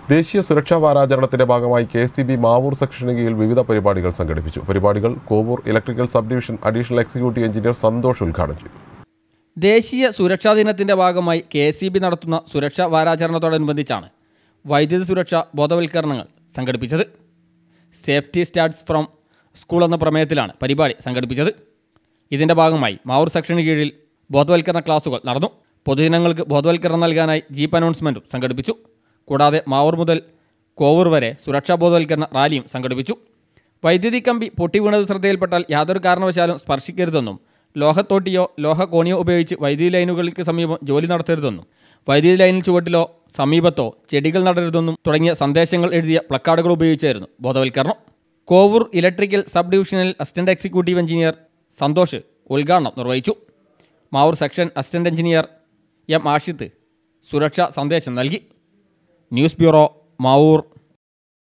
ദേശീയ സുരക്ഷാ വാരാചരണത്തിന്റെ ഭാഗമായി KSEB മാവൂർ സെക്ഷന് കീഴിൽ വിവിധ പരിപാടികൾ സംഘടിപ്പിച്ചു. പരിപാടികൾ Kovoor electrical sub division additional executive engineer Santhosh ഉദ്ഘാടനം ചെയ്തു. ദേശീയ സുരക്ഷാ ദിനത്തിന്റെ ഭാഗമായി KSEB നടത്തുന്ന സുരക്ഷാ വാരാചരണത്തോടനുബന്ധിച്ചാണ് വൈദ്യുതി സുരക്ഷാ ബോധവൽക്കരണങ്ങൾ സംഘടിപ്പിച്ചത്. സേഫ്റ്റി സ്റ്റാർട്ട്സ് ഫ്രം സ്കൂൾ എന്ന പ്രമേയത്തിലാണ് പരിപാടി സംഘടിപ്പിച്ചത്. ഇതിന്റെ ഭാഗമായി മാവൂർ സെക്ഷന് കീഴിൽ ബോധവൽക്കരണ ക്ലാസുകൾ നടന്നു. പൊതുജനങ്ങൾക്ക് ബോധവൽക്കരണം നൽകാനായി ജീപ്പ് അനൗൺസ്മെന്റും സംഘടിപ്പിച്ചു. കൂടാതെ മാവൂർ മുതൽ കോവൂർ വരെ സുരക്ഷാ ബോധവൽക്കരണ റാലിയും സംഘടിപ്പിച്ചു. വൈദ്യുതി കമ്പി പൊട്ടിവീണത് ശ്രദ്ധയിൽപ്പെട്ടാൽ യാതൊരു കാരണവശാലും സ്പർശിക്കരുതെന്നും ലോഹത്തോട്ടിയോ ലോഹകോണിയോ ഉപയോഗിച്ച് വൈദ്യുതി ലൈനുകൾക്ക് സമീപം ജോലി നടത്തരുതെന്നും വൈദ്യുതി ലൈനിൽ ചുവട്ടിലോ സമീപത്തോ ചെടികൾ നടരുതെന്നും തുടങ്ങിയ സന്ദേശങ്ങൾ എഴുതിയ പ്ലക്കാർഡുകൾ ഉപയോഗിച്ചായിരുന്നു ബോധവൽക്കരണം. കോവൂർ ഇലക്ട്രിക്കൽ സബ് ഡിവിഷനിൽ അസിസ്റ്റന്റ് എക്സിക്യൂട്ടീവ് എഞ്ചിനീയർ സന്തോഷ് ഉദ്ഘാടനം നിർവഹിച്ചു. Mavoor section assistant engineer M. Ashith സുരക്ഷാ സന്ദേശം നൽകി. News bureau, Mavoor.